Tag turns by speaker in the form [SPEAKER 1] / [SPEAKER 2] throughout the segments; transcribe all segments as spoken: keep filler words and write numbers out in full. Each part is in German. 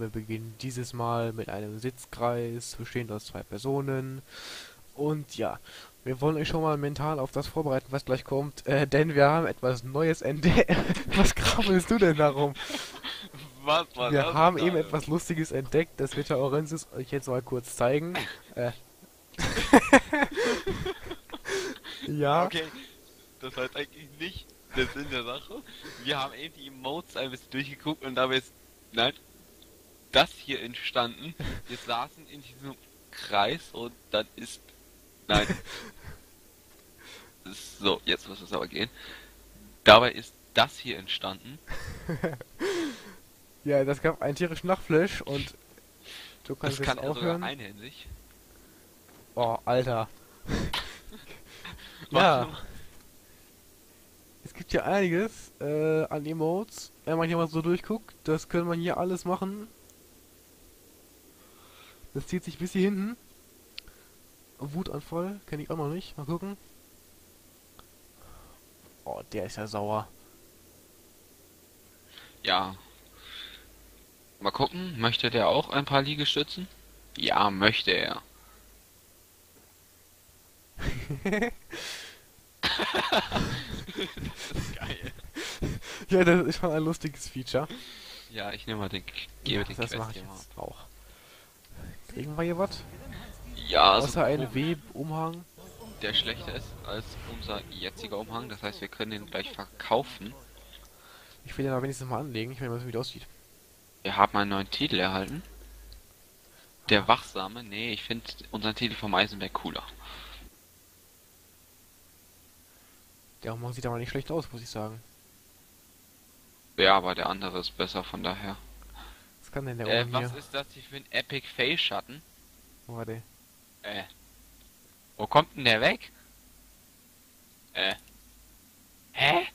[SPEAKER 1] wir beginnen dieses Mal mit einem Sitzkreis, bestehend aus zwei Personen. Und ja, wir wollen euch schon mal mental auf das vorbereiten, was gleich kommt, äh, denn wir haben etwas Neues entdeckt. Was krabbelst du denn darum?
[SPEAKER 2] Was war
[SPEAKER 1] Wir
[SPEAKER 2] das
[SPEAKER 1] haben eben
[SPEAKER 2] gerade?
[SPEAKER 1] etwas Lustiges entdeckt, das wird der Orensis euch jetzt mal kurz zeigen. Äh, ja,
[SPEAKER 2] Okay, das war jetzt eigentlich nicht der Sinn der Sache. Wir haben eben die Emotes ein bisschen durchgeguckt und dabei ist, nein, das hier entstanden. Wir saßen in diesem Kreis und dann ist, nein, ist so, jetzt muss es aber gehen. Dabei ist das hier entstanden.
[SPEAKER 1] ja, das gab einen tierischen Lachflash und du kannst
[SPEAKER 2] Das
[SPEAKER 1] jetzt
[SPEAKER 2] kann er sogar
[SPEAKER 1] aufhören.
[SPEAKER 2] einhändig.
[SPEAKER 1] Oh, Alter.
[SPEAKER 2] Warte
[SPEAKER 1] Ja,
[SPEAKER 2] mal.
[SPEAKER 1] es gibt ja einiges äh, an Emotes. Wenn man hier mal so durchguckt, das kann man hier alles machen. Das zieht sich bis hier hinten. Wutanfall, kenne ich auch noch nicht. Mal gucken. Oh, der ist ja sauer.
[SPEAKER 2] Ja, mal gucken, möchte der auch ein paar Liegestützen? Ja, möchte er. Das ist geil.
[SPEAKER 1] Ja, das ist schon ein lustiges Feature.
[SPEAKER 2] Ja, ich nehme mal den,
[SPEAKER 1] Ja,
[SPEAKER 2] gebe den
[SPEAKER 1] das mache
[SPEAKER 2] Quest
[SPEAKER 1] ich
[SPEAKER 2] hier mal.
[SPEAKER 1] jetzt auch. Kriegen wir hier was?
[SPEAKER 2] Ja, also
[SPEAKER 1] Außer
[SPEAKER 2] oh,
[SPEAKER 1] ein Webumhang.
[SPEAKER 2] der schlechter ist als unser jetziger Umhang. Das heißt, wir können den gleich verkaufen.
[SPEAKER 1] Ich will den aber wenigstens mal anlegen. Ich will mal wissen, wie der aussieht.
[SPEAKER 2] Wir haben einen neuen Titel erhalten. Der Wachsame. Nee, ich finde unseren Titel vom Eisenberg cooler.
[SPEAKER 1] Der Umhang sieht aber nicht schlecht aus, muss ich sagen.
[SPEAKER 2] Ja, aber der andere ist besser, von daher.
[SPEAKER 1] Was kann denn der
[SPEAKER 2] Äh,
[SPEAKER 1] oben
[SPEAKER 2] was
[SPEAKER 1] hier?
[SPEAKER 2] ist das hier für ein Epic Fail Schatten?
[SPEAKER 1] Warte.
[SPEAKER 2] Äh, wo kommt denn der weg? Äh, hä?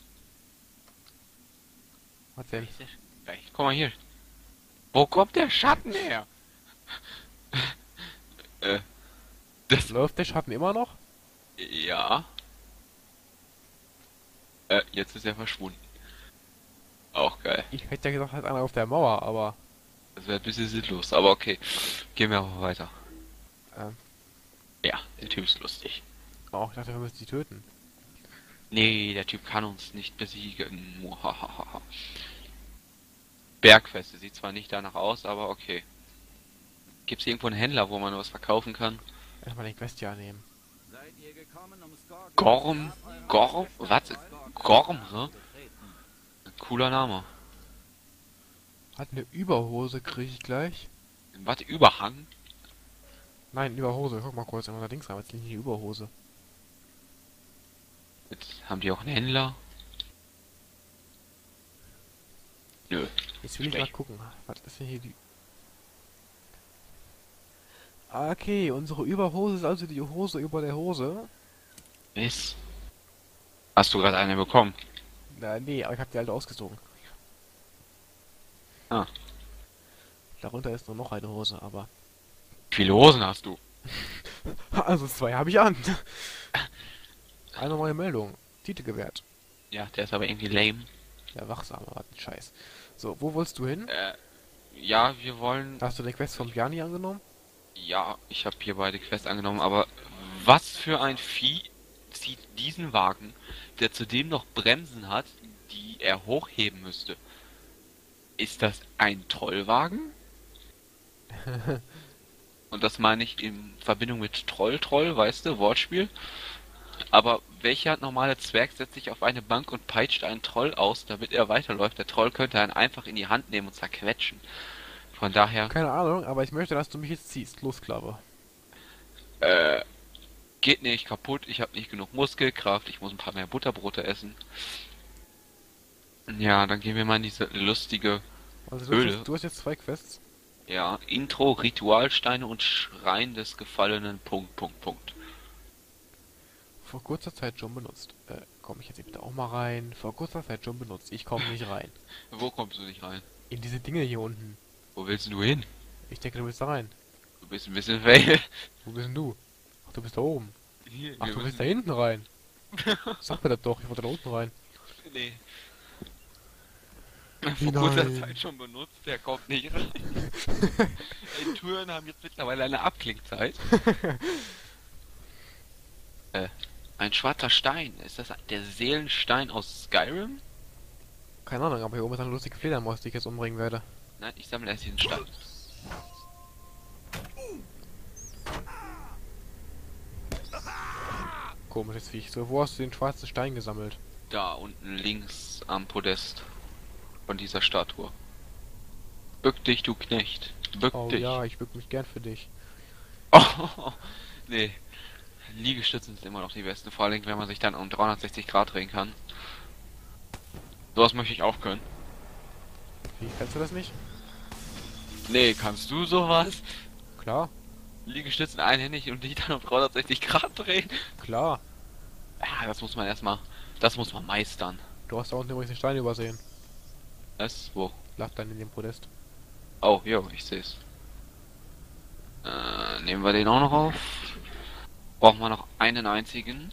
[SPEAKER 1] Was denn?
[SPEAKER 2] Ist der Sch- Gleich, guck mal hier. Wo kommt der Schatten her? Äh, das,
[SPEAKER 1] Läuft der Schatten immer noch?
[SPEAKER 2] ja. Äh, jetzt ist er verschwunden. Auch geil.
[SPEAKER 1] Ich hätte ja gesagt, halt einer auf der Mauer, aber.
[SPEAKER 2] Das wäre ein bisschen sinnlos, aber okay. Gehen wir aber weiter.
[SPEAKER 1] Ähm,
[SPEAKER 2] Ja, der Typ ist lustig.
[SPEAKER 1] oh, ich dachte, wir müssen die töten.
[SPEAKER 2] Nee, der Typ kann uns nicht besiegen. Muhahaha. Bergfeste sieht zwar nicht danach aus, aber okay. Gibt's hier irgendwo einen Händler, wo man was verkaufen kann?
[SPEAKER 1] Erstmal den Quest hier annehmen.
[SPEAKER 2] Gorm? Gorm? Was? Gorm, hä? Cooler Name.
[SPEAKER 1] Hat eine Überhose, kriege ich gleich.
[SPEAKER 2] Was? Überhang?
[SPEAKER 1] Nein, Überhose. Guck mal kurz in unser Dings rein. Jetzt liegt die Überhose.
[SPEAKER 2] Jetzt haben die auch einen Händler? Nö.
[SPEAKER 1] Jetzt will ich mal
[SPEAKER 2] Schlecht.
[SPEAKER 1] gucken. Was ist denn hier die... Ah, okay, unsere Überhose ist also die Hose über der Hose.
[SPEAKER 2] Ist. Hast du gerade eine bekommen?
[SPEAKER 1] Na, nee, aber ich habe die alte ausgezogen.
[SPEAKER 2] Ah.
[SPEAKER 1] Darunter ist nur noch eine Hose, aber...
[SPEAKER 2] Wie viele Hosen hast du?
[SPEAKER 1] Also zwei habe ich an. Eine neue Meldung. Titel gewährt.
[SPEAKER 2] Ja, der ist aber irgendwie lame.
[SPEAKER 1] Der Wachsame, was ein Scheiß. So, wo wolltest du hin?
[SPEAKER 2] Äh, ja, wir wollen.
[SPEAKER 1] Hast du den Quest von Bjarni angenommen?
[SPEAKER 2] Ja, ich habe hier beide Quests angenommen, aber was für ein Vieh zieht diesen Wagen, der zudem noch Bremsen hat, die er hochheben müsste? Ist das ein Trollwagen? Und das meine ich in Verbindung mit Troll-Troll, weißt du, Wortspiel. Aber welcher normale Zwerg setzt sich auf eine Bank und peitscht einen Troll aus, damit er weiterläuft? Der Troll könnte einen einfach in die Hand nehmen und zerquetschen. Von daher,
[SPEAKER 1] Keine Ahnung, aber ich möchte, dass du mich jetzt ziehst. Los, Sklave.
[SPEAKER 2] äh, geht nicht kaputt, ich habe nicht genug Muskelkraft, ich muss ein paar mehr Butterbrote essen. Ja, dann gehen wir mal in diese lustige
[SPEAKER 1] Also du hast,
[SPEAKER 2] Höhle.
[SPEAKER 1] jetzt, du hast jetzt zwei Quests.
[SPEAKER 2] Ja, Intro, Ritualsteine und Schrein des Gefallenen, Punkt, Punkt, Punkt.
[SPEAKER 1] Vor kurzer Zeit schon benutzt. Äh, komm ich jetzt bitte auch mal rein. Vor kurzer Zeit schon benutzt. Ich komme nicht rein.
[SPEAKER 2] Wo kommst du nicht rein?
[SPEAKER 1] In diese Dinge hier unten.
[SPEAKER 2] Wo willst du hin?
[SPEAKER 1] Ich denke, du willst da rein.
[SPEAKER 2] Du bist ein bisschen fail.
[SPEAKER 1] Wo bist denn du? Ach, du bist da oben.
[SPEAKER 2] Hier,
[SPEAKER 1] Ach,
[SPEAKER 2] wir
[SPEAKER 1] du willst
[SPEAKER 2] müssen...
[SPEAKER 1] da hinten rein. Sag mir das doch, ich wollte da unten rein.
[SPEAKER 2] Nee.
[SPEAKER 1] Wie
[SPEAKER 2] vor kurzer
[SPEAKER 1] nein?
[SPEAKER 2] Zeit schon benutzt, der kommt nicht rein. Die Türen haben jetzt mittlerweile eine Abklingzeit. Äh, ein schwarzer Stein. Ist das der Seelenstein aus Skyrim?
[SPEAKER 1] Keine Ahnung, aber hier oben ist eine lustige Fledermaus, die ich jetzt umbringen werde.
[SPEAKER 2] Nein, ich sammle erst diesen Stein.
[SPEAKER 1] Komisches Viech. So, wo hast du den schwarzen Stein gesammelt?
[SPEAKER 2] Da unten links am Podest von dieser Statue. Bück dich, du Knecht. Bück
[SPEAKER 1] Oh
[SPEAKER 2] dich.
[SPEAKER 1] ja, ich bück mich gern für dich.
[SPEAKER 2] Oh, nee. Liegestützen sind immer noch die besten, vor allem wenn man sich dann um dreihundertsechzig Grad drehen kann. Sowas möchte ich auch können.
[SPEAKER 1] Wie, kannst du das nicht?
[SPEAKER 2] Nee, kannst du sowas?
[SPEAKER 1] Klar,
[SPEAKER 2] Liegestützen einhändig und dich dann um dreihundertsechzig Grad drehen?
[SPEAKER 1] klar.
[SPEAKER 2] Ja, das muss man erstmal, das muss man meistern.
[SPEAKER 1] Du hast da unten übrigens den Stein übersehen.
[SPEAKER 2] Was? Wo?
[SPEAKER 1] Lag dann in dem Podest.
[SPEAKER 2] Oh, jo, ich seh's. Äh, nehmen wir den auch noch auf. Brauchen wir noch einen einzigen.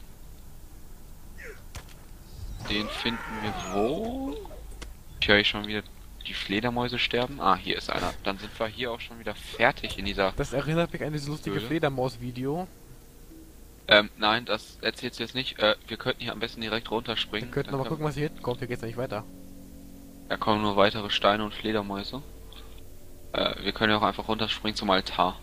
[SPEAKER 2] Den finden wir wo? Ich höre schon wieder die Fledermäuse sterben. Ah, hier ist einer. Dann sind wir hier auch schon wieder fertig in dieser...
[SPEAKER 1] Das erinnert mich an dieses lustige
[SPEAKER 2] Höhle?
[SPEAKER 1] Fledermaus-Video.
[SPEAKER 2] Ähm, nein, das erzählst du jetzt nicht. Äh, wir könnten hier am besten direkt runterspringen.
[SPEAKER 1] Wir könnten
[SPEAKER 2] Dann
[SPEAKER 1] noch mal
[SPEAKER 2] können-
[SPEAKER 1] gucken, was hier hinten kommt. Hier geht's ja nicht weiter.
[SPEAKER 2] Da kommen nur weitere Steine und Fledermäuse. Äh, wir können ja auch einfach runterspringen zum Altar.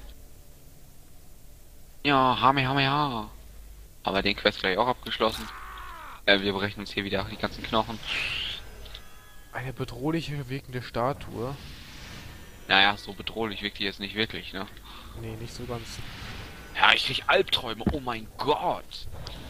[SPEAKER 2] Ja, Hame, Hame, ha. Aber den Quest gleich auch abgeschlossen. Äh, wir brechen uns hier wieder die ganzen Knochen.
[SPEAKER 1] Eine bedrohliche wirkende Statue.
[SPEAKER 2] Naja, so bedrohlich wirkt die jetzt nicht wirklich, ne?
[SPEAKER 1] Nee, nicht so ganz.
[SPEAKER 2] Ja, ich krieg Albträume. Oh mein Gott.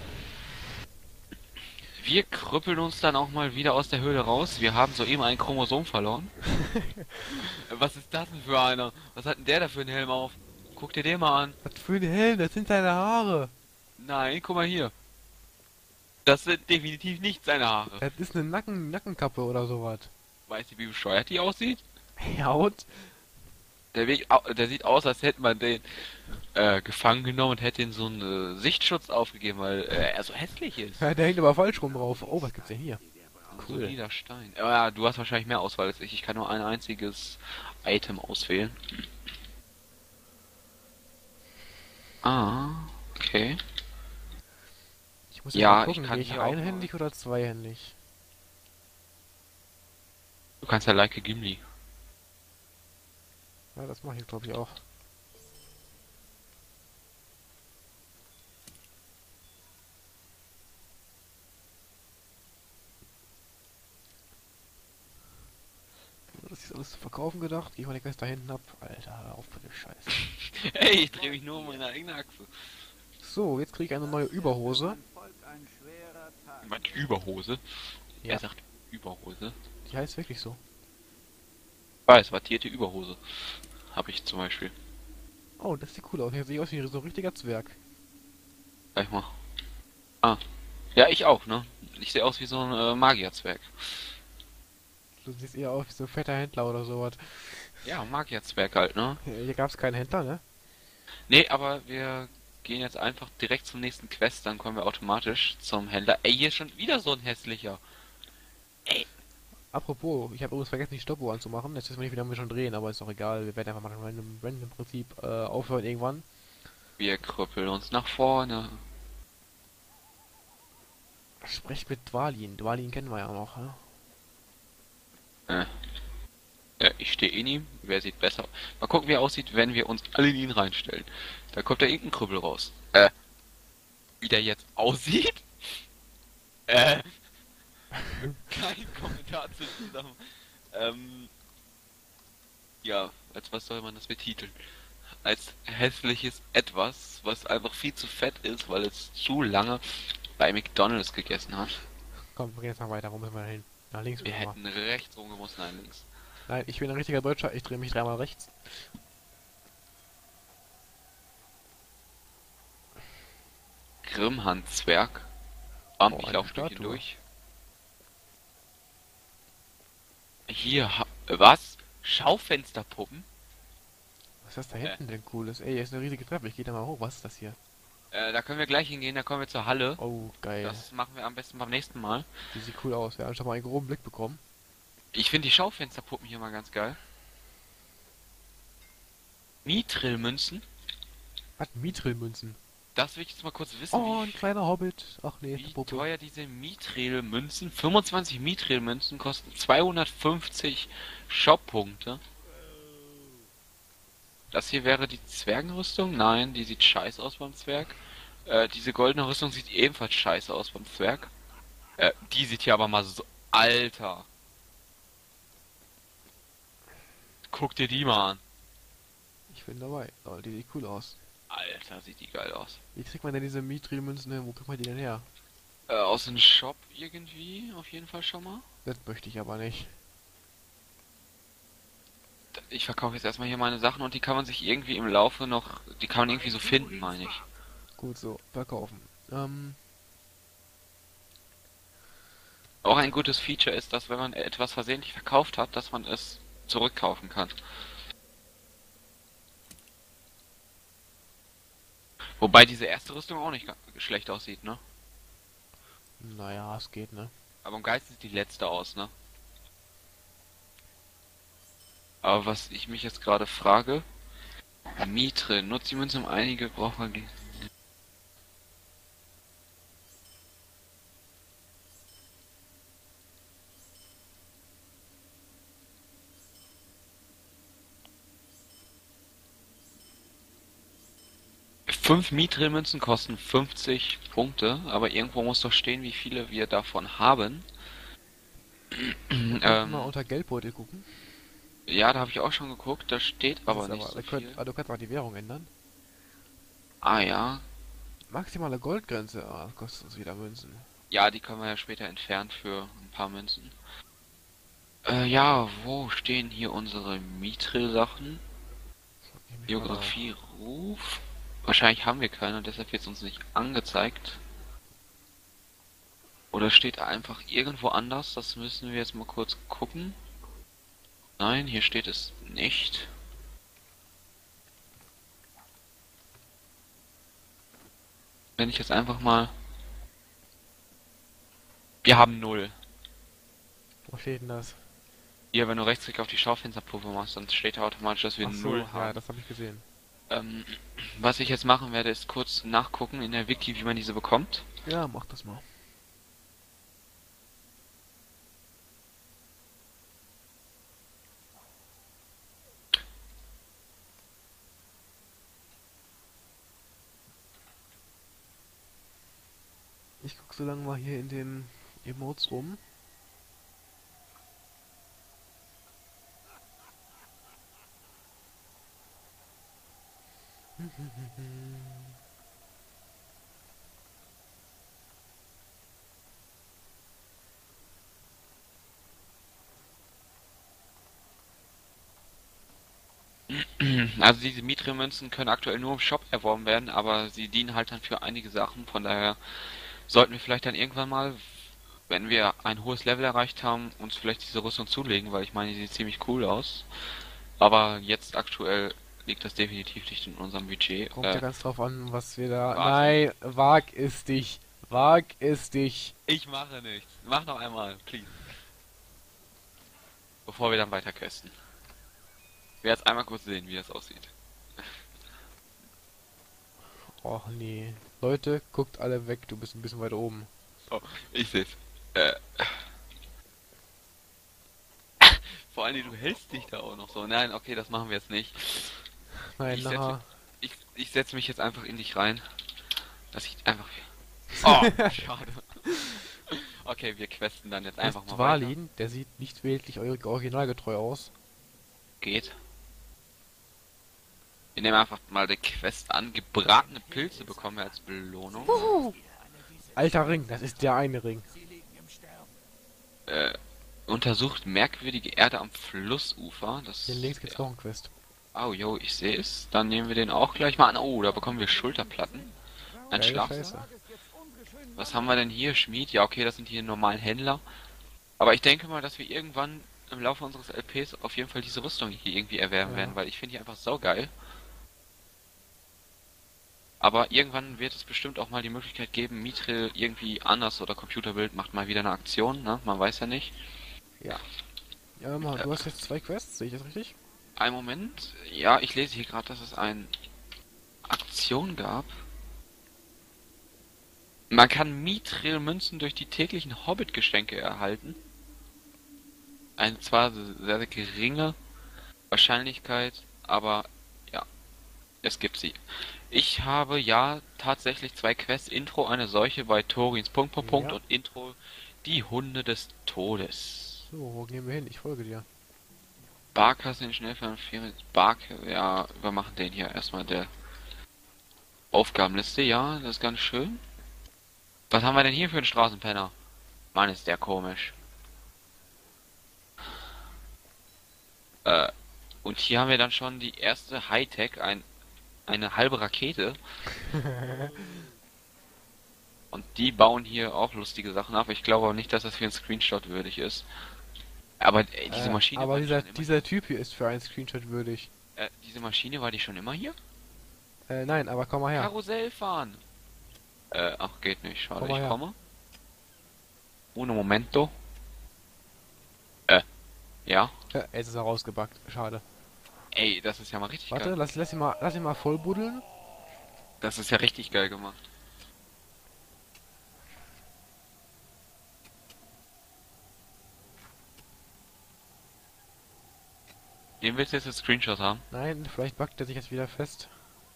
[SPEAKER 2] Wir krüppeln uns dann auch mal wieder aus der Höhle raus. Wir haben soeben ein Chromosom verloren. Was ist das denn für einer? Was hat denn der da für einen Helm auf? Guck dir den mal an.
[SPEAKER 1] Was für ein Helm, das sind seine Haare.
[SPEAKER 2] Nein, guck mal hier. Das sind definitiv nicht seine Haare.
[SPEAKER 1] Das ist eine Nacken Nackenkappe oder sowas.
[SPEAKER 2] Weißt du, wie bescheuert die aussieht?
[SPEAKER 1] Haut.
[SPEAKER 2] Der, Weg, au- der sieht aus, als hätte man den äh, gefangen genommen und hätte ihm so einen äh, Sichtschutz aufgegeben, weil äh, er so hässlich ist.
[SPEAKER 1] Ja, der hängt aber falsch rum drauf. Oh, was gibt's denn hier?
[SPEAKER 2] Cool.
[SPEAKER 1] Cool.
[SPEAKER 2] Solider Stein. Aber ja, du hast wahrscheinlich mehr Auswahl als ich. Ich kann nur ein einziges Item auswählen. Ah, okay.
[SPEAKER 1] Ich muss
[SPEAKER 2] Ja,
[SPEAKER 1] mal
[SPEAKER 2] ich
[SPEAKER 1] gucken,
[SPEAKER 2] kann
[SPEAKER 1] gehe ich
[SPEAKER 2] hier auch
[SPEAKER 1] einhändig oder zweihändig?
[SPEAKER 2] Du kannst ja Like a Gimli.
[SPEAKER 1] Ja, das mache ich glaube ich auch. Das ist alles zu verkaufen gedacht. Geh mal den Rest da hinten ab. Alter, hör auf mit dem Scheiß.
[SPEAKER 2] Hey, ich drehe mich nur um meine eigene Achse.
[SPEAKER 1] So, jetzt kriege ich eine neue Überhose.
[SPEAKER 2] Was, Überhose?
[SPEAKER 1] Ja.
[SPEAKER 2] Er sagt Überhose.
[SPEAKER 1] Die heißt wirklich so.
[SPEAKER 2] Weiß, wattierte Überhose. Habe ich zum Beispiel.
[SPEAKER 1] Oh, das sieht cool aus. Hier sehe ich aus wie so ein richtiger Zwerg.
[SPEAKER 2] Gleich mal. Ah. Ja, ich auch, ne? Ich sehe aus wie so ein äh, Magierzwerg.
[SPEAKER 1] Du siehst eher aus wie so ein fetter Händler oder sowas.
[SPEAKER 2] Ja, Magierzwerg halt, ne?
[SPEAKER 1] Hier gab es keinen Händler, ne?
[SPEAKER 2] Nee, aber wir gehen jetzt einfach direkt zum nächsten Quest, dann kommen wir automatisch zum Händler. Ey, hier ist schon wieder so ein hässlicher.
[SPEAKER 1] Apropos, ich habe übrigens vergessen, die Stoppuhr anzumachen. Jetzt wissen wir nicht, wie lange wir schon drehen, aber ist doch egal. Wir werden einfach mal ein random, random Prinzip äh, aufhören irgendwann.
[SPEAKER 2] Wir krüppeln uns nach vorne.
[SPEAKER 1] Sprecht mit Dwalin. Dwalin kennen wir ja noch, ne?
[SPEAKER 2] Äh. Ja, ich stehe in ihm. Wer sieht besser? Mal gucken, wie er aussieht, wenn wir uns alle in ihn reinstellen. Da kommt da irgendein Krüppel raus. Äh. Wie der jetzt aussieht? Äh. Kein Kommentar zu diesem. Ähm. Ja, als was soll man das betiteln? Als hässliches Etwas, was einfach viel zu fett ist, weil es zu lange bei McDonalds gegessen hat.
[SPEAKER 1] Komm, wir gehen jetzt mal weiter. Wo müssen wir hin? Nach links
[SPEAKER 2] Wir
[SPEAKER 1] müssen wir.
[SPEAKER 2] hätten rechts rumgemusst, nein, links.
[SPEAKER 1] Nein, ich bin ein richtiger Deutscher. Ich drehe mich dreimal rechts.
[SPEAKER 2] Grimmhandzwerg. Bam,
[SPEAKER 1] Oh,
[SPEAKER 2] ich
[SPEAKER 1] eine
[SPEAKER 2] laufe durch ihn
[SPEAKER 1] Statue.
[SPEAKER 2] durch. Hier, ha äh, was? Schaufensterpuppen?
[SPEAKER 1] Was ist das da hinten denn cooles? Ey, hier ist eine riesige Treppe. Ich gehe da mal hoch. Was ist das hier?
[SPEAKER 2] Äh, da können wir gleich hingehen, da kommen wir zur Halle.
[SPEAKER 1] Oh, geil.
[SPEAKER 2] Das machen wir am besten beim nächsten Mal.
[SPEAKER 1] Die sieht cool aus. Wir haben schon mal einen groben Blick bekommen.
[SPEAKER 2] Ich finde die Schaufensterpuppen hier mal ganz geil. Mithril-Münzen.
[SPEAKER 1] Hat Mithril-Münzen.
[SPEAKER 2] Das will ich jetzt mal kurz wissen,
[SPEAKER 1] Oh, ein
[SPEAKER 2] wie,
[SPEAKER 1] kleiner Hobbit. Ach nee, eine
[SPEAKER 2] wie
[SPEAKER 1] Puppe.
[SPEAKER 2] teuer diese Mithril-Münzen. fünfundzwanzig Mithril-Münzen kosten zweihundertfünfzig Shop-Punkte. Das hier wäre die Zwergenrüstung? Nein, die sieht scheiße aus beim Zwerg. Äh, diese goldene Rüstung sieht ebenfalls scheiße aus beim Zwerg. Äh, die sieht hier aber mal so... Alter! Guck dir die mal an.
[SPEAKER 1] Ich bin dabei. Oh, die sieht cool aus.
[SPEAKER 2] Alter, sieht die geil aus.
[SPEAKER 1] Wie kriegt man denn diese Mithril-Münzen hin? Wo kriegt man die denn her?
[SPEAKER 2] Äh, aus dem Shop irgendwie, auf jeden Fall schon mal.
[SPEAKER 1] Das möchte ich aber nicht.
[SPEAKER 2] Ich verkaufe jetzt erstmal hier meine Sachen und die kann man sich irgendwie im Laufe noch... Die kann man irgendwie so finden, meine ich.
[SPEAKER 1] Gut so, verkaufen. Ähm,
[SPEAKER 2] Auch ein gutes Feature ist, dass wenn man etwas versehentlich verkauft hat, dass man es zurückkaufen kann. Wobei diese erste Rüstung auch nicht ga- schlecht aussieht, ne?
[SPEAKER 1] naja, es geht, ne?
[SPEAKER 2] Aber am geilsten sieht die letzte aus, ne? Aber was ich mich jetzt gerade frage, Mitre, nutzt die Münze um einige brauchbare... Ge- Fünf Mithril-Münzen kosten fünfzig Punkte, aber irgendwo muss doch stehen, wie viele wir davon haben.
[SPEAKER 1] Wir könnten mal
[SPEAKER 2] ähm,
[SPEAKER 1] unter Geldbeutel gucken.
[SPEAKER 2] ja, da habe ich auch schon geguckt, da steht
[SPEAKER 1] Das
[SPEAKER 2] aber
[SPEAKER 1] ist
[SPEAKER 2] nicht
[SPEAKER 1] aber,
[SPEAKER 2] so
[SPEAKER 1] wir können,
[SPEAKER 2] viel.
[SPEAKER 1] ah, du kannst auch die Währung ändern.
[SPEAKER 2] Ah ja,
[SPEAKER 1] Maximale Goldgrenze. Ah, das kostet uns wieder Münzen.
[SPEAKER 2] ja, die können wir ja später entfernen für ein paar Münzen. Äh, ja, wo stehen hier unsere Mithril-Sachen?
[SPEAKER 1] Ich mich mal nach.
[SPEAKER 2] Biografie, Ruf? Wahrscheinlich haben wir keine, deshalb wird es uns nicht angezeigt. Oder steht einfach irgendwo anders, das müssen wir jetzt mal kurz gucken. Nein, hier steht es nicht. Wenn ich jetzt einfach mal... Wir haben null.
[SPEAKER 1] Wo steht denn das?
[SPEAKER 2] Hier, wenn du Rechtsklick auf die Schaufensterpuppe machst, dann steht da automatisch, dass wir
[SPEAKER 1] Ach so,
[SPEAKER 2] null
[SPEAKER 1] ja,
[SPEAKER 2] haben.
[SPEAKER 1] das habe ich gesehen.
[SPEAKER 2] Ähm, was ich jetzt machen werde, ist kurz nachgucken in der Wiki, wie man diese bekommt.
[SPEAKER 1] Ja, mach das mal. Ich guck so lange mal hier in den Emotes rum.
[SPEAKER 2] Also diese Mithril-Münzen können aktuell nur im Shop erworben werden, aber sie dienen halt dann für einige Sachen. Von daher sollten wir vielleicht dann irgendwann mal, wenn wir ein hohes Level erreicht haben, uns vielleicht diese Rüstung zulegen, weil ich meine, die sieht ziemlich cool aus. Aber jetzt aktuell liegt das definitiv nicht in unserem Budget.
[SPEAKER 1] Kommt ja
[SPEAKER 2] Äh,
[SPEAKER 1] ganz drauf an, was wir da.
[SPEAKER 2] warte.
[SPEAKER 1] Nein, wag es dich. Wag es dich.
[SPEAKER 2] Ich mache nichts. Mach noch einmal, please. Bevor wir dann weiter questen. Ich werde jetzt einmal kurz sehen, wie das aussieht.
[SPEAKER 1] Och nee. Leute, guckt alle weg, du bist ein bisschen weiter oben.
[SPEAKER 2] Oh, ich seh's. Äh. Vor allem, du hältst dich da auch noch so. Nein, okay, das machen wir jetzt nicht.
[SPEAKER 1] Nein,
[SPEAKER 2] Ich
[SPEAKER 1] na.
[SPEAKER 2] setze, ich, ich setze mich jetzt einfach in dich rein. Das sieht einfach... Oh, schade. Okay, wir questen dann jetzt einfach mal weiter.
[SPEAKER 1] Dvalin, der sieht nicht wirklich eu- originalgetreu aus.
[SPEAKER 2] Geht. Wir nehmen einfach mal die Quest an. Gebratene Pilze bekommen wir als Belohnung.
[SPEAKER 1] Alter Ring, das ist der eine Ring.
[SPEAKER 2] Äh, untersucht merkwürdige Erde am Flussufer. Das...
[SPEAKER 1] Hier links gibt's noch einen Quest.
[SPEAKER 2] Oh, yo, ich sehe es. Dann nehmen wir den auch gleich mal an. Oh, da bekommen wir Schulterplatten. Ein
[SPEAKER 1] Geile
[SPEAKER 2] Schlaf.
[SPEAKER 1] Scheiße.
[SPEAKER 2] Was haben wir denn hier? Schmied? Ja, okay, das sind hier normalen Händler. Aber ich denke mal, dass wir irgendwann im Laufe unseres L Ps auf jeden Fall diese Rüstung hier irgendwie erwerben
[SPEAKER 1] Ja.
[SPEAKER 2] werden, weil ich finde die einfach saugeil. Aber irgendwann wird es bestimmt auch mal die Möglichkeit geben, Mithril irgendwie anders oder Computerbild macht mal wieder eine Aktion, ne? Man weiß ja nicht.
[SPEAKER 1] Ja. Ja, mal,
[SPEAKER 2] Äh,
[SPEAKER 1] du hast jetzt zwei Quests, sehe ich das richtig?
[SPEAKER 2] einen Moment. Ja, ich lese hier gerade, dass es eine Aktion gab. Man kann Mithril-Münzen durch die täglichen Hobbit-Geschenke erhalten. Eine zwar sehr, sehr geringe Wahrscheinlichkeit, aber ja, es gibt sie. Ich habe ja tatsächlich zwei Quests. Intro eine solche bei Torins Punkt, Punkt, Punkt
[SPEAKER 1] Ja.
[SPEAKER 2] und Intro die Hunde des Todes.
[SPEAKER 1] So, wo gehen wir hin? Ich folge dir.
[SPEAKER 2] Barkas den Schnellfahren Ferien. Bark, ja, wir machen den hier erstmal der Aufgabenliste. Ja, das ist ganz schön. Was haben wir denn hier für einen Straßenpenner? Mann, ist der komisch. Äh, und hier haben wir dann schon die erste Hightech, ein, eine halbe Rakete. Und die bauen hier auch lustige Sachen ab. Ich glaube aber nicht, dass das für einen Screenshot würdig ist. Aber ey, diese
[SPEAKER 1] Äh,
[SPEAKER 2] Maschine
[SPEAKER 1] aber
[SPEAKER 2] war die
[SPEAKER 1] dieser,
[SPEAKER 2] schon immer
[SPEAKER 1] dieser Typ hier ist für einen Screenshot würdig.
[SPEAKER 2] hier? Äh, diese Maschine war die schon immer hier?
[SPEAKER 1] Äh, nein, aber komm mal her.
[SPEAKER 2] Karussell fahren. Äh, ach, geht nicht. Schade,
[SPEAKER 1] Komm mal
[SPEAKER 2] ich
[SPEAKER 1] her.
[SPEAKER 2] komme. Uno momento. Äh, ja.
[SPEAKER 1] Äh, jetzt ist er rausgebackt. Schade.
[SPEAKER 2] Ey, das ist ja mal richtig
[SPEAKER 1] Warte,
[SPEAKER 2] geil.
[SPEAKER 1] lass, lass ihn mal, lass ihn mal voll buddeln.
[SPEAKER 2] Das ist ja richtig geil gemacht. Den willst du jetzt als Screenshot haben?
[SPEAKER 1] Nein, vielleicht backt er sich jetzt wieder fest.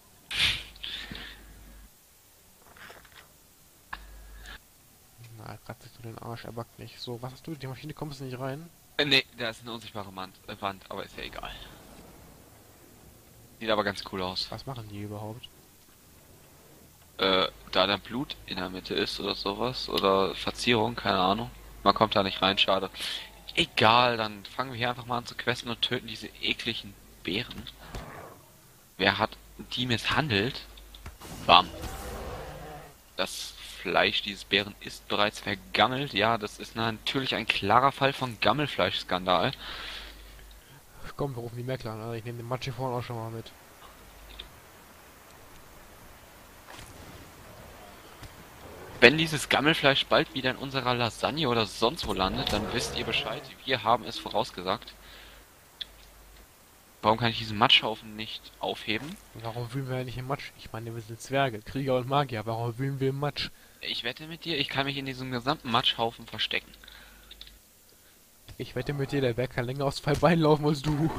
[SPEAKER 1] Na, er kratzt sich so den Arsch, er backt nicht. So, was hast du? Die Maschine kommst du nicht rein?
[SPEAKER 2] Äh, nee, da ist eine unsichtbare Wand, äh, Wand, aber ist ja egal. Sieht aber ganz cool aus.
[SPEAKER 1] Was machen die überhaupt?
[SPEAKER 2] Äh, da da Blut in der Mitte ist oder sowas, oder Verzierung, keine Ahnung. Man kommt da nicht rein, schade. Egal, dann fangen wir hier einfach mal an zu questen und töten diese ekligen Bären. Wer hat die misshandelt? Bam. Das Fleisch dieses Bären ist bereits vergammelt. Ja, das ist natürlich ein klarer Fall von Gammelfleischskandal.
[SPEAKER 1] Komm, wir rufen die Meckler an. Also ich nehme den Matschi vorne auch schon mal mit.
[SPEAKER 2] Wenn dieses Gammelfleisch bald wieder in unserer Lasagne oder sonst wo landet, dann wisst ihr Bescheid. Wir haben es vorausgesagt. Warum kann ich diesen Matschhaufen nicht aufheben?
[SPEAKER 1] Warum wühlen wir ja nicht im Matsch? Ich meine, wir sind Zwerge, Krieger und Magier. Warum wühlen wir im Matsch?
[SPEAKER 2] Ich wette mit dir, ich kann mich in diesem gesamten Matschhaufen verstecken.
[SPEAKER 1] Ich wette mit dir, der Berg kann länger auf zwei Beinen laufen als du.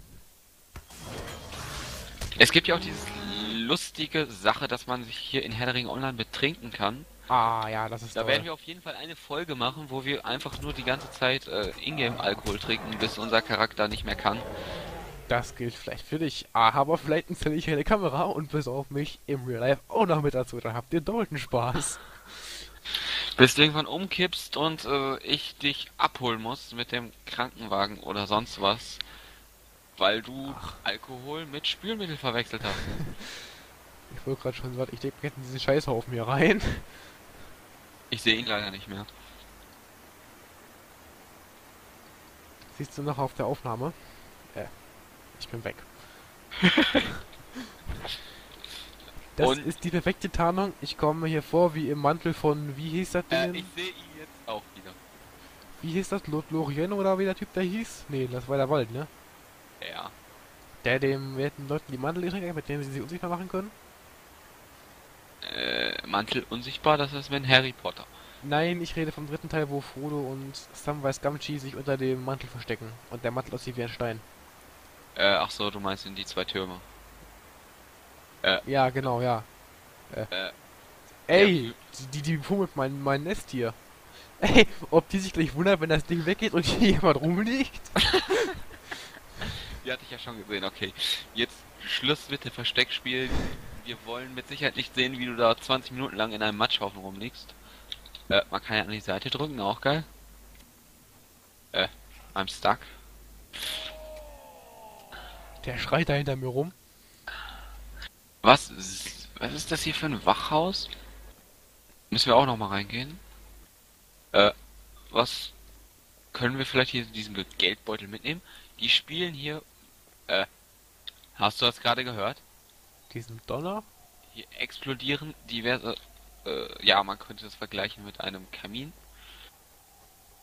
[SPEAKER 2] Es gibt ja auch diese lustige Sache, dass man sich hier in Herr der Ringe Online betrinken kann.
[SPEAKER 1] Ah, ja, das ist
[SPEAKER 2] Da werden
[SPEAKER 1] toll.
[SPEAKER 2] wir auf jeden Fall eine Folge machen, wo wir einfach nur die ganze Zeit äh, Ingame-Alkohol trinken, bis unser Charakter nicht mehr kann.
[SPEAKER 1] Das gilt vielleicht für dich. Ah, aber vielleicht installiere ich eine Kamera und besauf mich im Real Life auch noch mit dazu. Dann habt ihr doppelten Spaß.
[SPEAKER 2] Bis du irgendwann umkippst und äh, ich dich abholen muss mit dem Krankenwagen oder sonst was, weil du Alkohol mit Spülmittel verwechselt hast.
[SPEAKER 1] Ich wollte gerade schon sagen, ich denke jetzt in diesen Scheißhaufen hier rein.
[SPEAKER 2] Ich sehe ihn leider nicht mehr.
[SPEAKER 1] Siehst du noch auf der Aufnahme? Äh, ich bin weg. Das
[SPEAKER 2] Und
[SPEAKER 1] ist die perfekte Tarnung. Ich komme mir hier vor wie im Mantel von, wie hieß das
[SPEAKER 2] äh,
[SPEAKER 1] Ding?
[SPEAKER 2] ich sehe ihn jetzt auch wieder.
[SPEAKER 1] Wie hieß das? Lord Lorien oder wie der Typ da hieß? Nee, das war der Wald, ne?
[SPEAKER 2] Ja.
[SPEAKER 1] Der dem werten Leuten die Mantel getränkt hat, mit denen sie sich unsichtbar machen können?
[SPEAKER 2] Äh, Mantel unsichtbar, das ist wenn Harry Potter.
[SPEAKER 1] Nein, ich rede vom dritten Teil, wo Frodo und Samwise Gamgee sich unter dem Mantel verstecken. Und der Mantel aussieht wie ein Stein.
[SPEAKER 2] Äh, ach so, du meinst in die zwei Türme. Äh,
[SPEAKER 1] Ja, genau, ja. Äh.
[SPEAKER 2] äh,
[SPEAKER 1] Ey, die, die, die fummelt mein, mein Nest hier. Ey, ob die sich gleich wundert, wenn das Ding weggeht und hier jemand rumliegt?
[SPEAKER 2] die hatte ich ja schon gesehen, okay. Jetzt Schluss bitte Versteckspiel. Wir wollen mit Sicherheit nicht sehen, wie du da zwanzig Minuten lang in einem Matschhaufen rumliegst. Äh, man kann ja an die Seite drücken, auch geil. Äh, I'm stuck.
[SPEAKER 1] Der schreit da hinter mir rum.
[SPEAKER 2] Was ist, was ist das hier für ein Wachhaus? Müssen wir auch noch mal reingehen? Äh, was können wir vielleicht hier diesen Geldbeutel mitnehmen? Die spielen hier, äh, hast du das gerade gehört?
[SPEAKER 1] Diesen Donner?
[SPEAKER 2] Hier explodieren diverse, äh, ja, man könnte das vergleichen mit einem Kamin.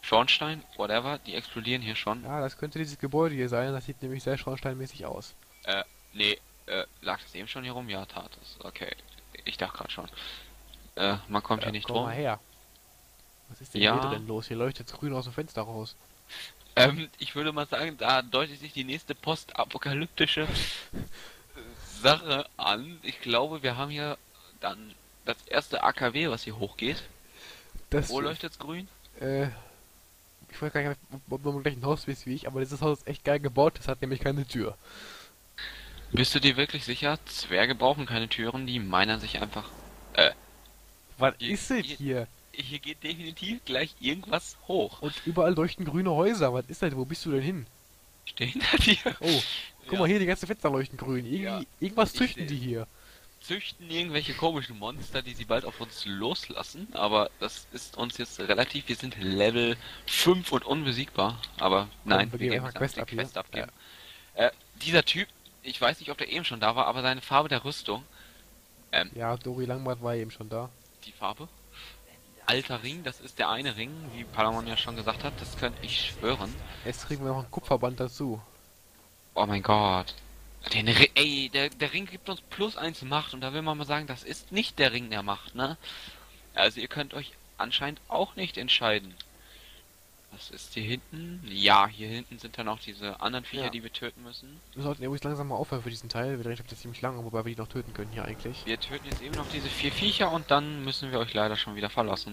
[SPEAKER 2] Schornstein, whatever, die explodieren hier schon.
[SPEAKER 1] Ja, das könnte dieses Gebäude hier sein. Das sieht nämlich sehr schornsteinmäßig aus.
[SPEAKER 2] Äh, nee, äh, lag das eben schon hier rum? Ja, tat es. Okay, ich dachte gerade schon. Äh, man kommt
[SPEAKER 1] Äh,
[SPEAKER 2] hier nicht
[SPEAKER 1] komm mal
[SPEAKER 2] rum.
[SPEAKER 1] her. Was ist denn hier
[SPEAKER 2] Ja,
[SPEAKER 1] drin los? Hier leuchtet grün aus dem Fenster raus.
[SPEAKER 2] ähm, ich würde mal sagen, da deutet sich die nächste postapokalyptische Sache an. Ich glaube, wir haben hier dann das erste A K W, was hier hochgeht.
[SPEAKER 1] Das,
[SPEAKER 2] Wo leuchtet's grün?
[SPEAKER 1] äh, ich weiß gar nicht, ob ob du im gleichen Haus bist wie ich, aber dieses Haus ist echt geil gebaut. Das hat nämlich keine Tür.
[SPEAKER 2] Bist du dir wirklich sicher? Zwerge brauchen keine Türen, die meinen sich einfach. Äh,
[SPEAKER 1] Was
[SPEAKER 2] hier,
[SPEAKER 1] ist es
[SPEAKER 2] hier,
[SPEAKER 1] hier?
[SPEAKER 2] hier geht definitiv gleich irgendwas hoch.
[SPEAKER 1] Und überall leuchten grüne Häuser. Was ist das? Wo bist du denn hin?
[SPEAKER 2] Stehen da die?
[SPEAKER 1] Oh, guck
[SPEAKER 2] Ja,
[SPEAKER 1] mal hier, die ganzen Fenster leuchten grün. Irgendwie,
[SPEAKER 2] ja,
[SPEAKER 1] irgendwas
[SPEAKER 2] ich
[SPEAKER 1] züchten
[SPEAKER 2] sehe.
[SPEAKER 1] die hier.
[SPEAKER 2] Züchten irgendwelche komischen Monster, die sie bald auf uns loslassen, aber das ist uns jetzt relativ. Wir sind Level fünf und unbesiegbar, aber nein,
[SPEAKER 1] Komm, wir
[SPEAKER 2] wir
[SPEAKER 1] geben
[SPEAKER 2] geben
[SPEAKER 1] einfach
[SPEAKER 2] jetzt
[SPEAKER 1] Quest
[SPEAKER 2] einfach die
[SPEAKER 1] ab hier.
[SPEAKER 2] Quest abgeben. Äh, dieser Typ, ich weiß nicht, ob der eben schon da war, aber seine Farbe der Rüstung, ähm,
[SPEAKER 1] Ja, Dori Langbart war eben schon da.
[SPEAKER 2] die Farbe, alter Ring, das ist der eine Ring, wie Palamon ja schon gesagt hat, das könnte ich schwören.
[SPEAKER 1] Jetzt kriegen wir noch ein Kupferband dazu.
[SPEAKER 2] Oh mein Gott. Den Ri ey, der, der Ring gibt uns plus eins Macht und da will man mal sagen, das ist nicht der Ring der Macht, ne? Also ihr könnt euch anscheinend auch nicht entscheiden. Was ist hier hinten? Ja, hier hinten sind dann auch diese anderen Viecher,
[SPEAKER 1] Ja.
[SPEAKER 2] die wir töten müssen.
[SPEAKER 1] Wir sollten übrigens langsam mal aufhören für diesen Teil. Wir drehen das ziemlich lang, wobei wir die noch töten können hier eigentlich.
[SPEAKER 2] Wir töten jetzt eben noch diese vier Viecher und dann müssen wir euch leider schon wieder verlassen.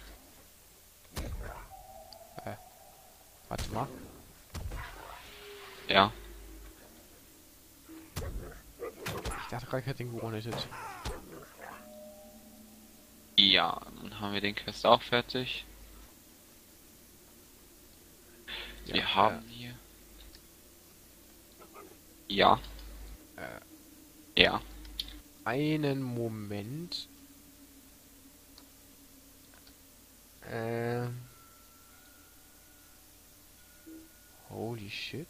[SPEAKER 1] Warte mal.
[SPEAKER 2] Ja.
[SPEAKER 1] Ich dachte gerade, ich hätte den gerunneten.
[SPEAKER 2] Ja, dann haben wir den Quest auch fertig.
[SPEAKER 1] Ja,
[SPEAKER 2] Wir haben hier. Ja.
[SPEAKER 1] Äh,
[SPEAKER 2] Ja.
[SPEAKER 1] einen Moment. Ähm. Holy shit.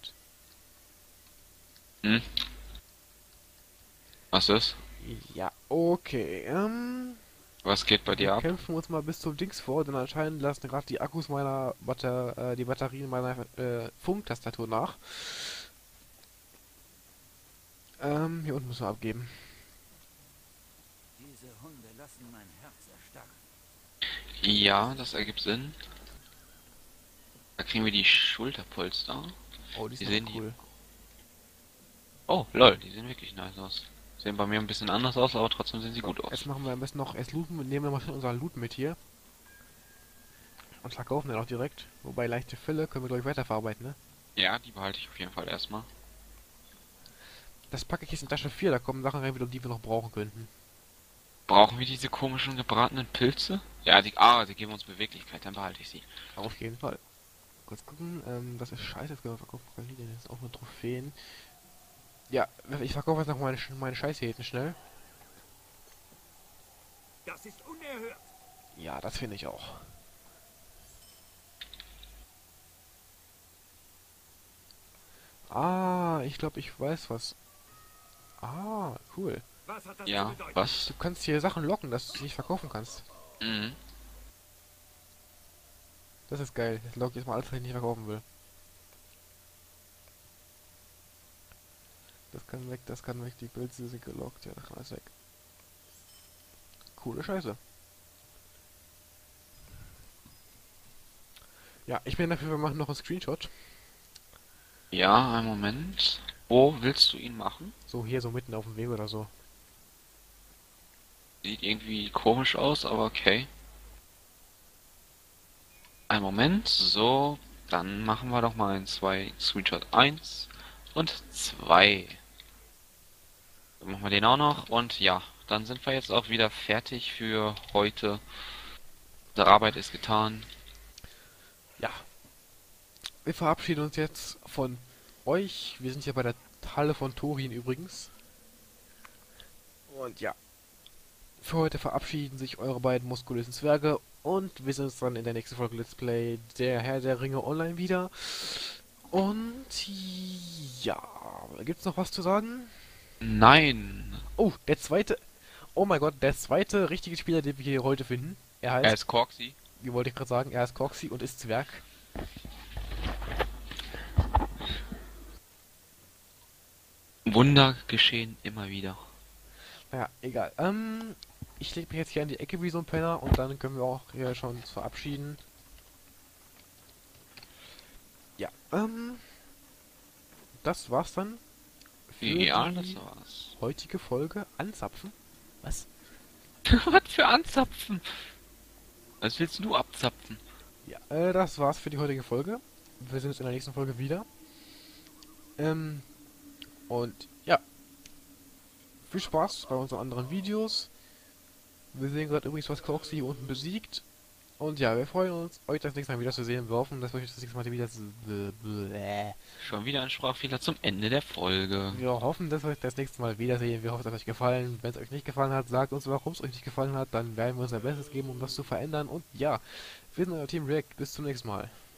[SPEAKER 2] Hm? Was ist?
[SPEAKER 1] Ja, okay. Ähm,
[SPEAKER 2] Was geht bei dir
[SPEAKER 1] wir
[SPEAKER 2] ab?
[SPEAKER 1] kämpfen uns mal bis zum Dings vor, denn anscheinend lassen gerade die Akkus meiner Batter äh, die Batterien meiner äh, Funktastatur nach. Ähm, hier unten müssen wir abgeben.
[SPEAKER 3] Diese Hunde lassen mein Herz erstarren.
[SPEAKER 2] Ja, das ergibt Sinn. Da kriegen wir die Schulterpolster.
[SPEAKER 1] Oh, die
[SPEAKER 2] Die
[SPEAKER 1] sind
[SPEAKER 2] sehen
[SPEAKER 1] noch
[SPEAKER 2] die-
[SPEAKER 1] cool.
[SPEAKER 2] Oh, lol, die sehen wirklich nice aus. Sehen bei mir ein bisschen anders aus, aber trotzdem sehen sie gut aus.
[SPEAKER 1] Jetzt machen wir am besten noch erst looten, nehmen wir mal schön unseren Loot mit hier. Und verkaufen den auch direkt. Wobei leichte Fälle können wir glaube ich weiterverarbeiten, ne?
[SPEAKER 2] Ja, die behalte ich auf jeden Fall erstmal.
[SPEAKER 1] Das packe ich jetzt in Tasche vier, da kommen Sachen rein, die wir noch brauchen könnten.
[SPEAKER 2] Brauchen wir diese komischen gebratenen Pilze? Ja, die, ah, sie geben uns Beweglichkeit, dann behalte ich sie.
[SPEAKER 1] Auf jeden Fall. Kurz gucken, ähm, das ist scheiße, das können wir verkaufen. Das ist auch nur Trophäen. Ja, ich verkaufe jetzt noch meine, Sch- meine Scheiße hinten schnell.
[SPEAKER 3] Das ist unerhört.
[SPEAKER 1] Ja, das finde ich auch. Ah, ich glaube, ich weiß was. Ah, cool.
[SPEAKER 3] Was hat das zu
[SPEAKER 2] Ja,
[SPEAKER 3] bedeuten?
[SPEAKER 2] was?
[SPEAKER 1] Du kannst hier Sachen locken, dass du sie nicht verkaufen kannst.
[SPEAKER 2] Mhm.
[SPEAKER 1] Das ist geil. Jetzt logge ich jetzt mal alles, was ich nicht verkaufen will. Das kann weg, das kann weg, die Pilze sind gelockt, ja, das kann alles weg. Coole Scheiße. Ja, ich bin dafür, wir machen noch einen Screenshot.
[SPEAKER 2] Ja, einen Moment. Wo willst du ihn machen?
[SPEAKER 1] So hier, so mitten auf dem Weg oder so.
[SPEAKER 2] Sieht irgendwie komisch aus, aber okay. Einen Moment, so, dann machen wir doch mal ein zwei Screenshot eins und zwei. Dann machen wir den auch noch und ja, dann sind wir jetzt auch wieder fertig für heute. Unsere Arbeit ist getan.
[SPEAKER 1] Ja. Wir verabschieden uns jetzt von euch. Wir sind ja bei der Halle von Thorin übrigens. Und ja. Für heute verabschieden sich eure beiden muskulösen Zwerge und wir sehen uns dann in der nächsten Folge Let's Play der Herr der Ringe online wieder. Und ja, gibt's noch was zu sagen?
[SPEAKER 2] Nein,
[SPEAKER 1] Oh, der zweite. Oh mein Gott, der zweite richtige Spieler, den wir hier heute finden. Er heißt,
[SPEAKER 2] er ist Corksy.
[SPEAKER 1] wie wollte ich gerade sagen, er ist Coxy und ist Zwerg.
[SPEAKER 2] Wunder geschehen immer wieder.
[SPEAKER 1] Naja, egal. Ähm, ich leg mich jetzt hier an die Ecke wie so ein Penner und dann können wir auch hier schon uns verabschieden. Ja, ähm, das war's dann für
[SPEAKER 2] Ja,
[SPEAKER 1] die
[SPEAKER 2] das war's.
[SPEAKER 1] heutige Folge. Anzapfen? Was?
[SPEAKER 2] Was für Anzapfen? Was willst du abzapfen?
[SPEAKER 1] Ja, äh, das war's für die heutige Folge. Wir sehen uns in der nächsten Folge wieder. Ähm, und ja, viel Spaß bei unseren anderen Videos. Wir sehen gerade übrigens, was Coxy hier unten besiegt. Und ja, wir freuen uns, euch das nächste Mal wieder zu sehen. Wir hoffen, dass wir euch das nächste Mal wieder... Bläh.
[SPEAKER 2] Schon wieder ein Sprachfehler zum Ende der Folge.
[SPEAKER 1] Wir hoffen, dass wir euch das nächste Mal wiedersehen. Wir hoffen, es hat euch gefallen. Wenn es euch nicht gefallen hat, sagt uns, warum es euch nicht gefallen hat. Dann werden wir unser Bestes geben, um das zu verändern. Und ja, wir sind euer Team React. Bis zum nächsten Mal.